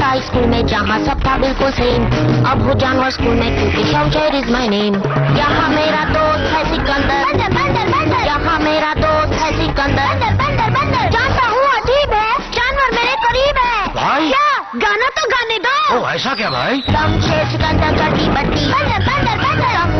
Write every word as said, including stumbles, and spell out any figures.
High school में जहाँ सब था बिल्कुल सेम, अब हो जानवर स्कूल में क्योंकि शमशेर इज माय नेम। यहाँ मेरा दोस्त है सिकंदर, बंदर बंदर बंदर। यहाँ मेरा दोस्त है सिकंदर, बंदर बंदर बंदर। जानता हूँ अजीब है, जानवर मेरे करीब है। भाई क्या गाना तो गाने दो। ओ ऐसा क्या भाई? शमशेर सिकंदर करकी बत्ती, बंदर बंदर बंदर।